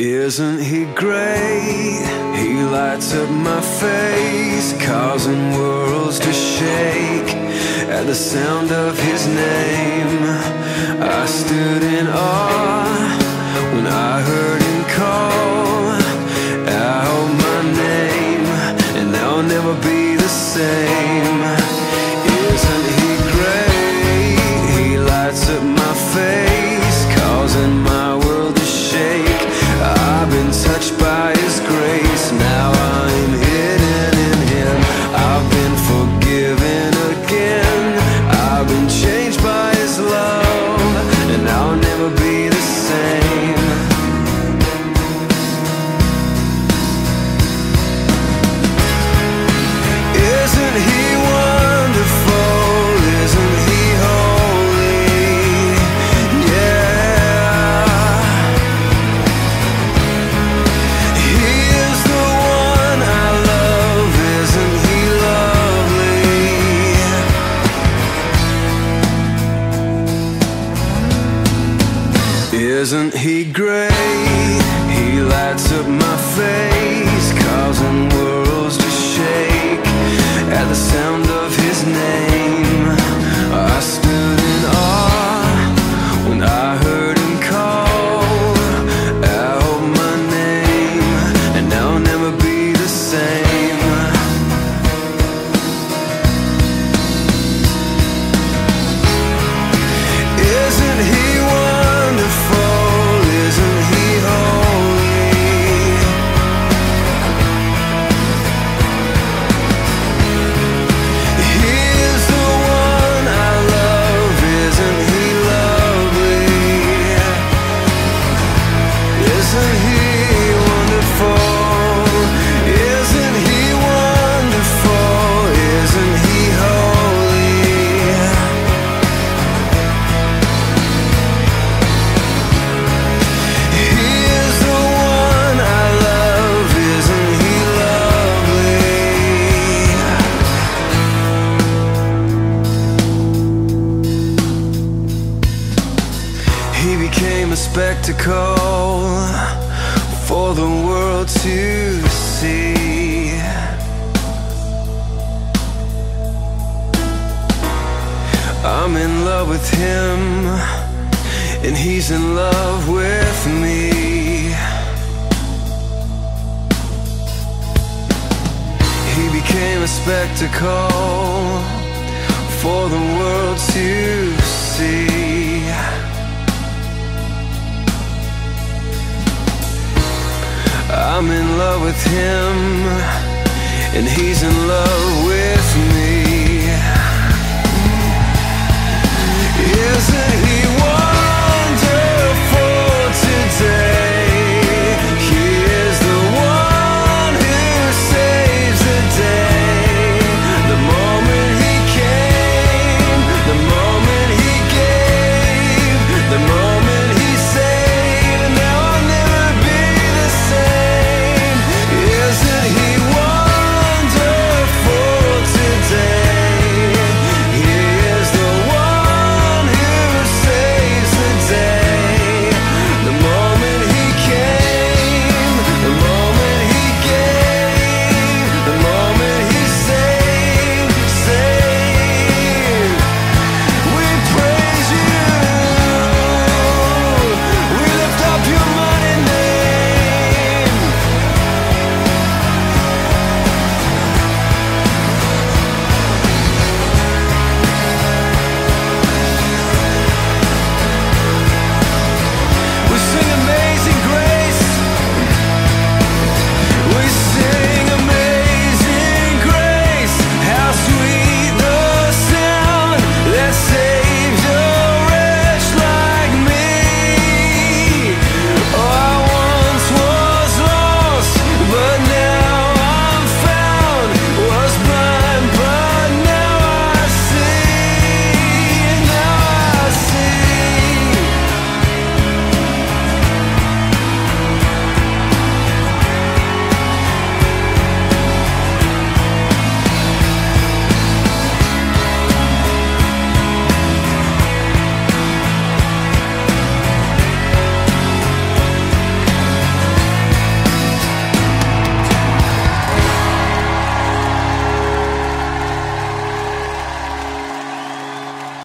Isn't he great? He lights up my face, causing worlds to shake. At the sound of his name, I stood in awe when I heard him call out my name, and I'll never be the same. Isn't he great? He lights up my face, causing my world to shake. I've been touched by his grace, now I'm hidden in him. I've been forgiven again, I've been changed by his love, and I'll never be the same. Isn't he wonderful? Isn't he holy? Yeah. He is the one I love. Isn't he lovely? Isn't he great? He lights up my face, causing worlds to shake. At the sound of his name, I stood in awe when I heard him call out my name, and I'll never be the same. Isn't he wonderful? Isn't he holy? He is the one I love. Isn't he lovely? Isn't he wonderful? Isn't he wonderful? Isn't he holy? He is the one I love. Isn't he lovely? He became a spectacle for the world to see. I'm in love with him, and he's in love with me. He became a spectacle for the world to see. I'm in love with him, and he's in love with me. Isn't